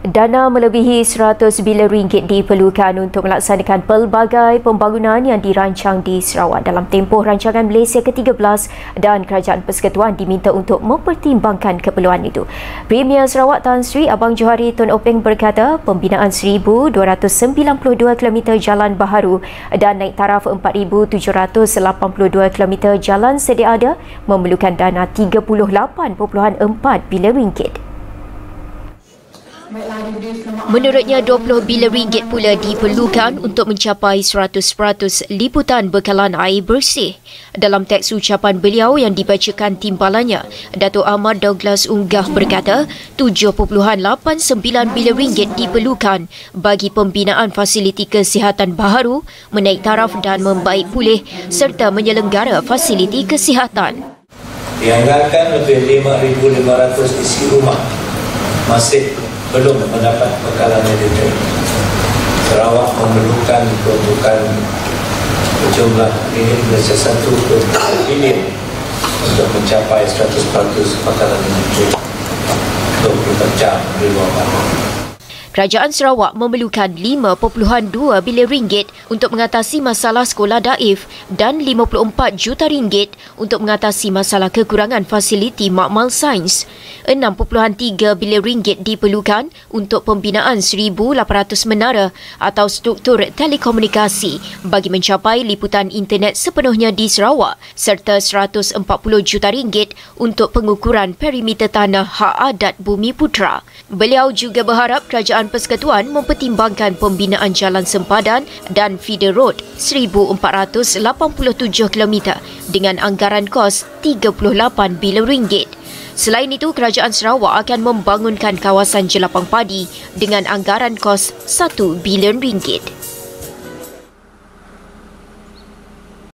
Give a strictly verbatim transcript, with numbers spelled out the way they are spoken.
Dana melebihi seratus bilion ringgit diperlukan untuk melaksanakan pelbagai pembangunan yang dirancang di Sarawak dalam tempoh rancangan Malaysia ke tiga belas dan Kerajaan Persekutuan diminta untuk mempertimbangkan keperluan itu. Premier Sarawak Tan Sri Abang Johari Tun Openg berkata pembinaan seribu dua ratus sembilan puluh dua kilometer jalan baharu dan naik taraf empat ribu tujuh ratus lapan puluh dua kilometer jalan sedia ada memerlukan dana tiga puluh lapan perpuluhan empat bilion ringgit. Menurutnya dua puluh bilion ringgit pula diperlukan untuk mencapai seratus peratus liputan bekalan air bersih. Dalam teks ucapan beliau yang dibacakan timbalannya, Datuk Ahmad Douglas Unggah berkata tujuh perpuluhan lapan sembilan bilion ringgit diperlukan bagi pembinaan fasiliti kesihatan baharu, menaik taraf dan membaik pulih serta menyelenggara fasiliti kesihatan. Dianggarkan lebih lima ribu lima ratus isi rumah masih belum mendapat bekalan medikal. Sarawak memerlukan peruntukan berjumlah ringgit Malaysia satu bilion untuk mencapai seratus peratus bekalan medikal dua puluh empat jam di luar bandar. Kerajaan Sarawak memerlukan lima perpuluhan dua bilion ringgit untuk mengatasi masalah sekolah daif dan lima puluh empat juta ringgit untuk mengatasi masalah kekurangan fasiliti makmal sains. enam perpuluhan tiga bilion ringgit diperlukan untuk pembinaan seribu lapan ratus menara atau struktur telekomunikasi bagi mencapai liputan internet sepenuhnya di Sarawak serta seratus empat puluh juta ringgit untuk pengukuran perimeter tanah hak adat Bumi Putra. Beliau juga berharap Kerajaan Persekutuan mempertimbangkan pembinaan jalan sempadan dan feeder road seribu empat ratus lapan puluh tujuh kilometer dengan anggaran kos tiga puluh lapan bilion ringgit. Selain itu, Kerajaan Sarawak akan membangunkan kawasan jelapang padi dengan anggaran kos satu bilion ringgit.